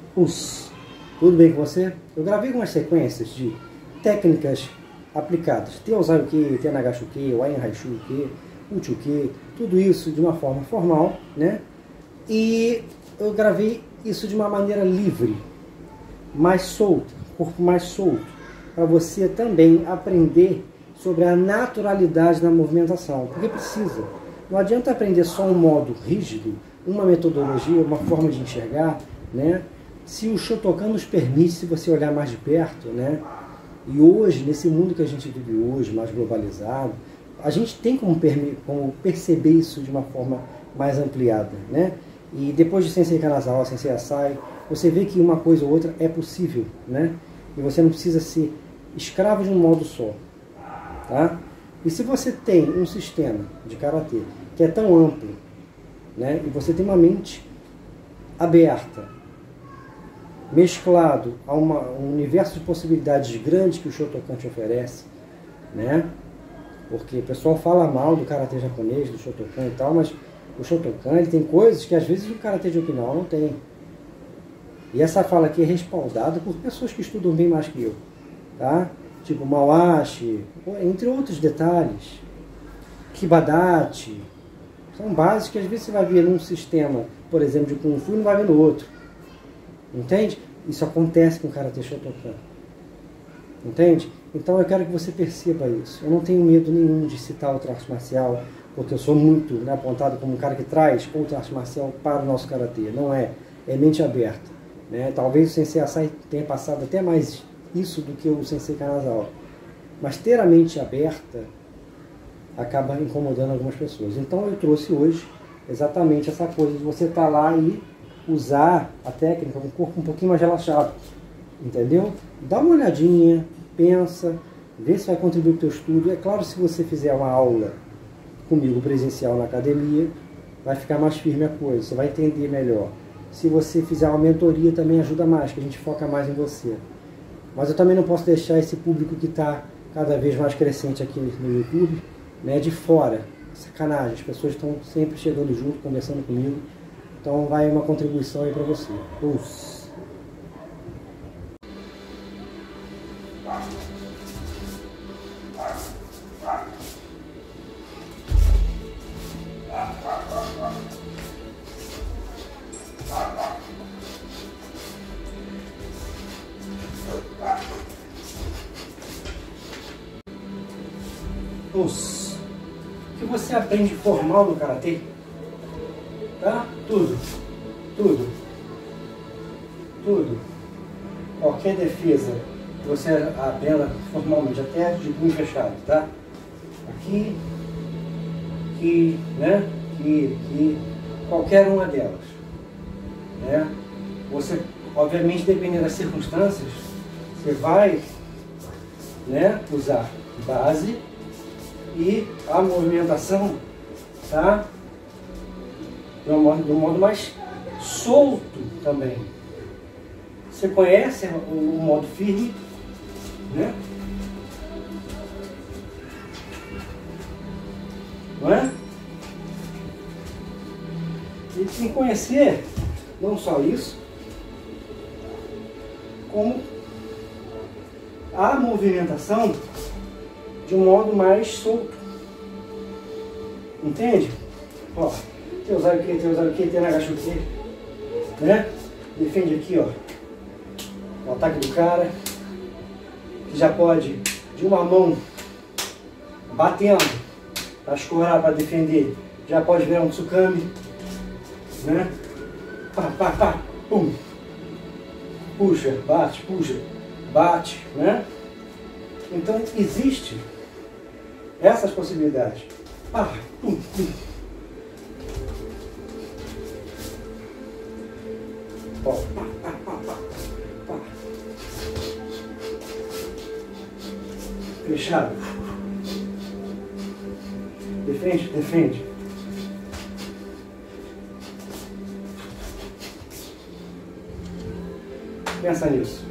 Tudo bem com você? Eu gravei algumas sequências de técnicas aplicadas. Teosai-uke, Tenagashi-uke, Wain-Haishu-uke, Uchi-uke, tudo isso de uma forma formal, né? E eu gravei isso de uma maneira livre, mais solta, corpo mais solto, para você também aprender sobre a naturalidade da movimentação, porque precisa. Não adianta aprender só um modo rígido, uma metodologia, uma forma de enxergar, né? Se o Shotokan nos permite, se você olhar mais de perto, né? E hoje, nesse mundo que a gente vive hoje, mais globalizado, a gente tem como perceber isso de uma forma mais ampliada, né? E depois de Sensei Kanazawa, Sensei Asai, você vê que uma coisa ou outra é possível, né? E você não precisa ser escravo de um modo só, tá? E se você tem um sistema de karatê que é tão amplo, né? E você tem uma mente aberta, mesclado a um universo de possibilidades grandes que o Shotokan te oferece, né? Porque o pessoal fala mal do karatê japonês, do Shotokan e tal, mas o Shotokan ele tem coisas que às vezes o karatê de Okinawa não tem. E essa fala aqui é respaldada por pessoas que estudam bem mais que eu, tá? Tipo Mawashi, entre outros detalhes, Kibadachi, são bases que às vezes você vai ver num sistema, por exemplo, de Kung Fu e não vai ver no outro. Entende? Isso acontece com o Karatê Shotokan. Entende? Então eu quero que você perceba isso. Eu não tenho medo nenhum de citar outra arte marcial, porque eu sou muito, né, apontado como um cara que traz outra arte marcial para o nosso Karatê. Não é. É mente aberta, né? Talvez o Sensei Asai tenha passado até mais isso do que o Sensei Kanazawa. Mas ter a mente aberta acaba incomodando algumas pessoas. Então eu trouxe hoje exatamente essa coisa de você estar lá e usar a técnica com o corpo um pouquinho mais relaxado, entendeu? Dá uma olhadinha, pensa, vê se vai contribuir para o teu estudo. É claro, se você fizer uma aula comigo presencial na academia, vai ficar mais firme a coisa, você vai entender melhor. Se você fizer uma mentoria também ajuda mais, que a gente foca mais em você. Mas eu também não posso deixar esse público que está cada vez mais crescente aqui no YouTube, né, de fora. Sacanagem, as pessoas estão sempre chegando junto, conversando comigo. Então vai uma contribuição aí para você. O que você aprende formal no karatê, tá? Tudo. Qualquer defesa que você aprenda formalmente, até de punho fechado, tá? Aqui, né? Aqui, qualquer uma delas, né? Você, obviamente, dependendo das circunstâncias, você vai, né, usar base e a movimentação, tá? De um modo mais solto também. Você conhece o modo firme, né? Não é? E tem que conhecer não só isso, como a movimentação de um modo mais solto. Entende? Ó, Teosai-uke, Tenagashi-uke, né? Defende aqui, ó, o ataque do cara, que já pode, de uma mão, batendo, para escorar, para defender, já pode virar um tsukami, né? Pá, pum. Puxa, bate, né? Então, existe essas possibilidades. Pá, pum. Ó, pá. Fechado. Defende. Pensa nisso.